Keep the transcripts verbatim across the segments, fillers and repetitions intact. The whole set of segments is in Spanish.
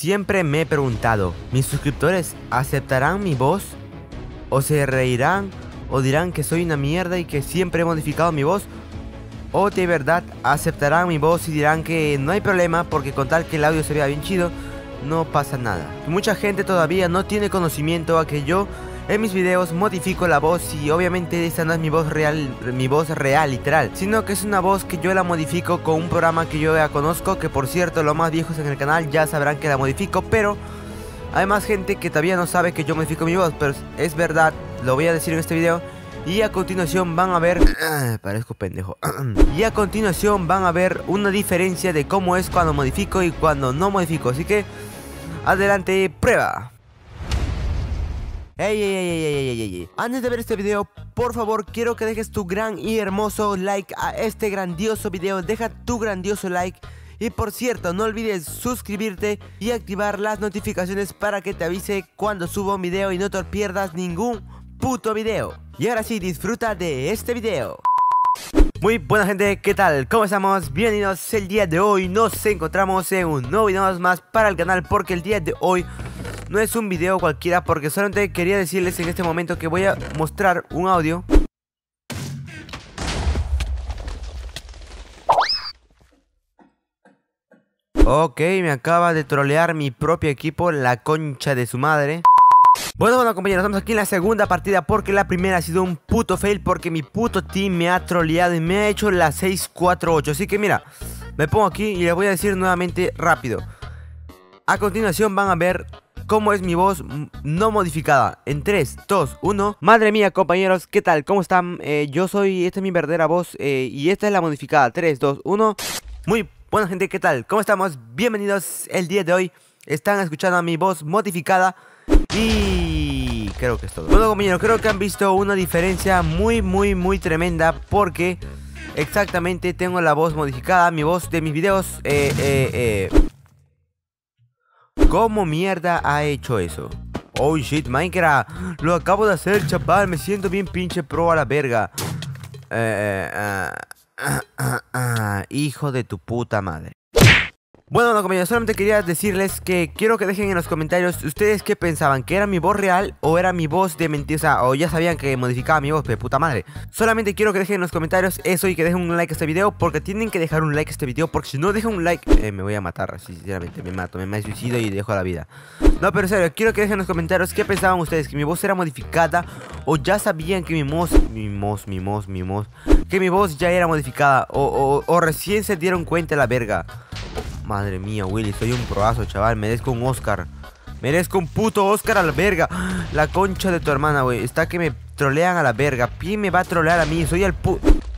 Siempre me he preguntado, ¿mis suscriptores aceptarán mi voz? ¿O se reirán? ¿O dirán que soy una mierda y que siempre he modificado mi voz? ¿O de verdad aceptarán mi voz y dirán que no hay problema porque con tal que el audio se vea bien chido, no pasa nada? Mucha gente todavía no tiene conocimiento a que yo en mis videos modifico la voz y obviamente esta no es mi voz real, mi voz real literal, sino que es una voz que yo la modifico con un programa que yo ya conozco, que por cierto los más viejos en el canal ya sabrán que la modifico, pero hay más gente que todavía no sabe que yo modifico mi voz, pero es verdad, lo voy a decir en este video. Y a continuación van a ver... Ah, parezco pendejo. Y a continuación van a ver una diferencia de cómo es cuando modifico y cuando no modifico. Así que, adelante, prueba. Ey, ey, ey, ey, ey, ey, ey. Antes de ver este video, por favor, quiero que dejes tu gran y hermoso like a este grandioso video. Deja tu grandioso like. Y por cierto, no olvides suscribirte y activar las notificaciones para que te avise cuando subo un video y no te pierdas ningún puto video. Y ahora sí, disfruta de este video. Muy buena gente, ¿qué tal? ¿Cómo estamos? Bienvenidos. El día de hoy nos encontramos en un nuevo video más para el canal, porque el día de hoy no es un video cualquiera, porque solamente quería decirles en este momento que voy a mostrar un audio. Ok, me acaba de trolear mi propio equipo, la concha de su madre. Bueno, bueno compañeros, estamos aquí en la segunda partida porque la primera ha sido un puto fail porque mi puto team me ha troleado y me ha hecho la seis cuatro ocho. Así que mira, me pongo aquí y les voy a decir nuevamente rápido. A continuación van a ver cómo es mi voz no modificada. En tres, dos, uno. Madre mía compañeros, ¿qué tal? ¿Cómo están? Eh, yo soy, esta es mi verdadera voz eh, y esta es la modificada. tres, dos, uno. Muy buena gente, ¿qué tal? ¿Cómo estamos? Bienvenidos el día de hoy. Están escuchando a mi voz modificada. Y creo que es todo. Bueno compañeros, creo que han visto una diferencia muy muy muy tremenda, porque exactamente tengo la voz modificada. Mi voz de mis videos eh, eh, eh. ¿Cómo mierda ha hecho eso? Oh shit, Minecraft, lo acabo de hacer, chaval. Me siento bien pinche pro a la verga. eh, eh, uh, uh, uh, uh, Hijo de tu puta madre. Bueno, no, compañeros, solamente quería decirles que quiero que dejen en los comentarios ustedes qué pensaban, que era mi voz real o era mi voz de mentira, o, sea, o ya sabían que modificaba mi voz, de puta madre. Solamente quiero que dejen en los comentarios eso y que dejen un like a este video, porque tienen que dejar un like a este video, porque si no dejan un like, eh, me voy a matar, sinceramente, me mato, me, me suicido y dejo la vida. No, pero en serio, quiero que dejen en los comentarios qué pensaban ustedes, que mi voz era modificada o ya sabían que mi voz, mi voz, mi voz, mi voz, que mi voz ya era modificada o, o, o recién se dieron cuenta la verga. Madre mía, Willy, soy un proazo, chaval. Merezco un Oscar. Merezco un puto Oscar a la verga. La concha de tu hermana, güey. Está que me trolean a la verga. ¿Quién me va a trolear a mí? Soy el pu...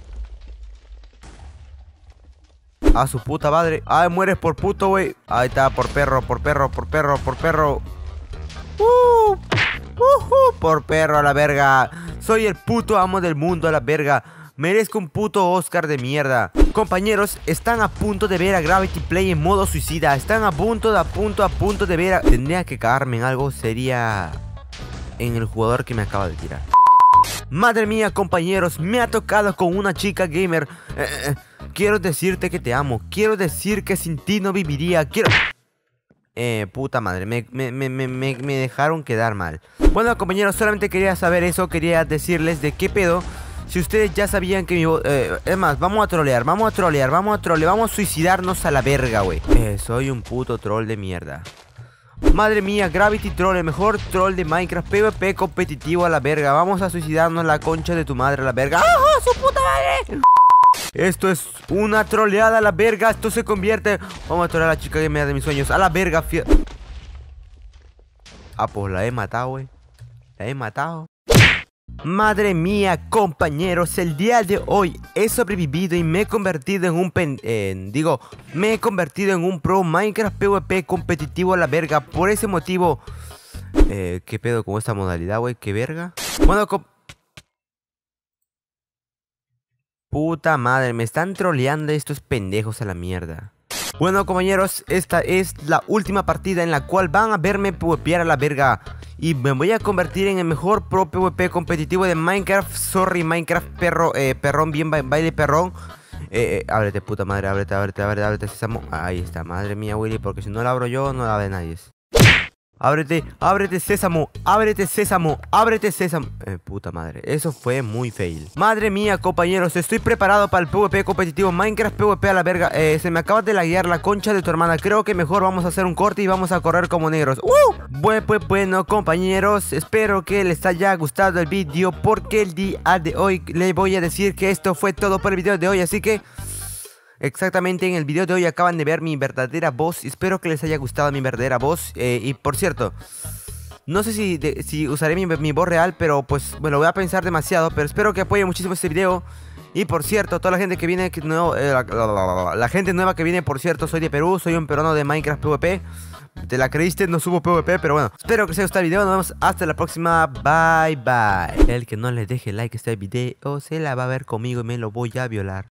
A su puta madre. Ay, mueres por puto, güey. Ahí está, por perro, por perro, por perro, por perro. Uh, uh, uh, por perro a la verga. Soy el puto amo del mundo a la verga. Merezco un puto Oscar de mierda. Compañeros, están a punto de ver a Gravity Play en modo suicida. Están a punto, de, a punto, a punto de ver a... Tendría que cagarme en algo. Sería en el jugador que me acaba de tirar. Madre mía, compañeros, me ha tocado con una chica gamer. eh, eh, Quiero decirte que te amo. Quiero decir que sin ti no viviría. Quiero... Eh, puta madre, me, me, me, me, me dejaron quedar mal. Bueno, compañeros, solamente quería saber eso. Quería decirles de qué pedo. Si ustedes ya sabían que mi voz... Eh, es más, vamos a trolear, vamos a trolear, vamos a trolear, vamos a suicidarnos a la verga, güey. Eh, soy un puto troll de mierda. Madre mía, Gravity Troll, el mejor troll de Minecraft, PvP competitivo a la verga. Vamos a suicidarnos la concha de tu madre a la verga. ¡Ah, su puta madre! Esto es una troleada a la verga, esto se convierte... Vamos a trolear a la chica que me da de mis sueños, a la verga, fie... Ah, pues la he matado, güey. La he matado. Madre mía, compañeros, el día de hoy he sobrevivido y me he convertido en un pen... Eh, digo, me he convertido en un pro Minecraft PvP competitivo a la verga. Por ese motivo... Eh, ¿qué pedo con esta modalidad, güey? ¿Qué verga? Bueno, com... Puta madre, me están troleando estos pendejos a la mierda. Bueno, compañeros, esta es la última partida en la cual van a verme PvPear a la verga. Y me voy a convertir en el mejor pro PvP competitivo de Minecraft. Sorry, Minecraft perro, eh, perrón, bien baile perrón. Eh, eh, ábrete, puta madre, ábrete, ábrete, ábrete, ábrete, sésamo. Ahí está, madre mía, Willy, porque si no la abro yo, no la abre nadie. Ábrete, ábrete, sésamo, ábrete, sésamo, ábrete, sésamo. Eh, puta madre, eso fue muy fail. Madre mía, compañeros, estoy preparado para el PvP competitivo. Minecraft PvP a la verga. eh, Se me acaba de laguear la concha de tu hermana. Creo que mejor vamos a hacer un corte y vamos a correr como negros. ¡Uh! Bueno, pues bueno, compañeros, espero que les haya gustado el vídeo, porque el día de hoy les voy a decir que esto fue todo por el video de hoy. Así que... exactamente, en el video de hoy acaban de ver mi verdadera voz. Espero que les haya gustado mi verdadera voz. eh, Y por cierto, no sé si, de, si usaré mi, mi voz real, pero pues bueno, voy a pensar demasiado. Pero espero que apoyen muchísimo este video. Y por cierto, toda la gente que viene que no, eh, la, la, la, la, la gente nueva que viene, por cierto, soy de Perú. Soy un peruano de Minecraft PvP. ¿Te la creíste? No subo PvP, pero bueno, espero que les haya gustado el video. Nos vemos hasta la próxima. Bye bye. El que no le deje like a este video se la va a ver conmigo y me lo voy a violar.